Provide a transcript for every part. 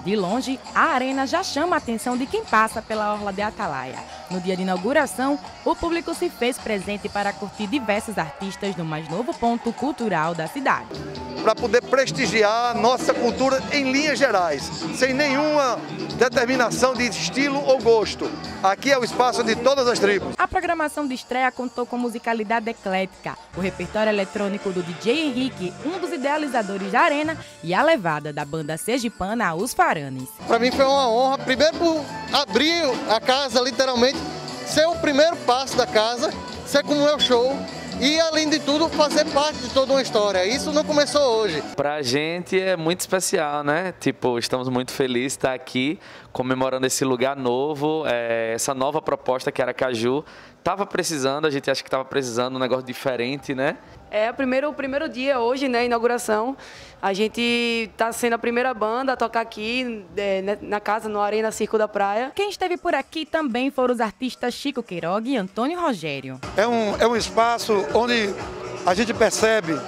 De longe, a arena já chama a atenção de quem passa pela orla de Atalaia. No dia de inauguração, o público se fez presente para curtir diversos artistas no mais novo ponto cultural da cidade. Para poder prestigiar nossa cultura em linhas gerais, sem nenhuma determinação de estilo ou gosto. Aqui é o espaço de todas as tribos. A programação de estreia contou com musicalidade eclética, o repertório eletrônico do DJ Henrique, um dos idealizadores da arena, e a levada da banda sergipana Os Faranes. Para mim foi uma honra, primeiro por abrir a casa, literalmente, ser o primeiro passo da casa, ser como é o show. E, além de tudo, fazer parte de toda uma história. Isso não começou hoje. Pra gente é muito especial, né? Tipo, estamos muito felizes de estar aqui comemorando esse lugar novo, essa nova proposta que Aracaju estava precisando. A gente acha que estava precisando de um negócio diferente, né? É o primeiro dia hoje, né? Inauguração. A gente está sendo a primeira banda a tocar aqui na casa, no Arena Circo da Praia. Quem esteve por aqui também foram os artistas Chico Queiroga e Antônio Rogério. É um espaço onde a gente percebe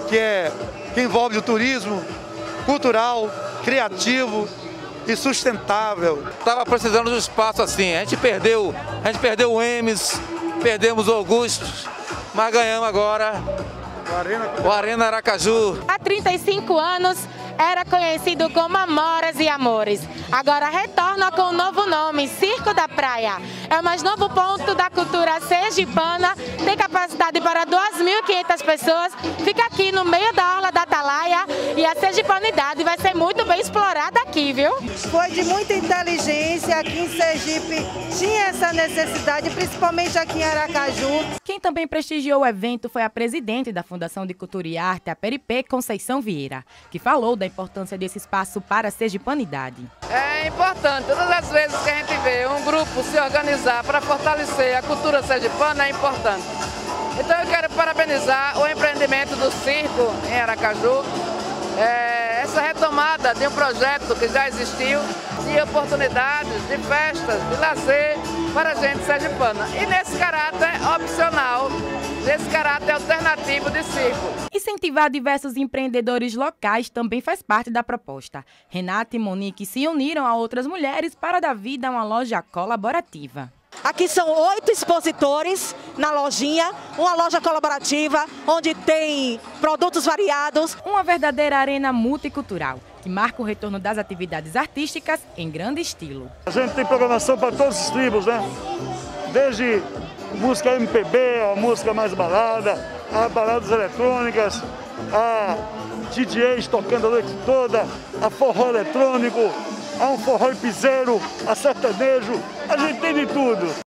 que envolve o turismo cultural, criativo e sustentável. Estava precisando de um espaço assim. A gente perdeu o Emes, perdemos o Augusto, mas ganhamos agora o Arena Aracaju. Há 35 anos era conhecido como Amoras e Amores. Agora retorna com um novo nome, Circo da Praia. É o mais novo ponto da cultura sergipana, tem capacidade para 2.500 pessoas, fica aqui no meio da orla da Atalaia e a sergipanidade vai ser muito bem explorada aqui, viu? Foi de muita inteligência, aqui em Sergipe tinha essa necessidade, principalmente aqui em Aracaju. Quem também prestigiou o evento foi a presidente da Fundação de Cultura e Arte, a Peripê, Conceição Vieira, que falou da importância desse espaço para a sergipanidade. É importante, todas as vezes que a gente vê um grupo se organizar para fortalecer a cultura sergipana, é importante. Então eu quero parabenizar o empreendimento do circo em Aracaju, essa retomada de um projeto que já existiu, de oportunidades, de festas, de lazer para a gente sergipana. E nesse caráter opcional, nesse caráter alternativo de circo. Incentivar diversos empreendedores locais também faz parte da proposta. Renata e Monique se uniram a outras mulheres para dar vida a uma loja colaborativa. Aqui são 8 expositores na lojinha, uma loja colaborativa, onde tem produtos variados. Uma verdadeira arena multicultural, que marca o retorno das atividades artísticas em grande estilo. A gente tem programação para todos os tribos, né? Desde música MPB, a música mais balada, a baladas eletrônicas, a DJs tocando a noite toda, a forró eletrônico, a um forró piseiro, a sertanejo, a gente tem de tudo.